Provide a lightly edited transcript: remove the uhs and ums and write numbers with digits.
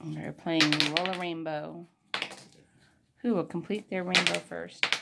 We're playing Roll a Rainbow. Who will complete their rainbow first?